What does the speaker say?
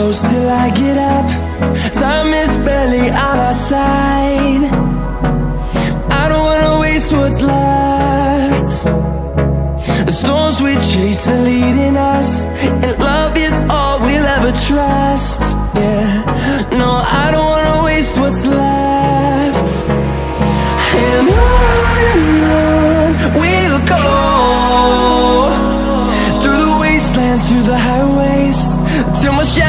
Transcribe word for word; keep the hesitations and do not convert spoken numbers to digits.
close till I get up. Time is barely on our side. I don't wanna waste what's left. The storms we chase are leading us, and love is all we'll ever trust. Yeah, no, I don't wanna waste what's left. And on and on we'll go, through the wastelands, through the highways, till my shadow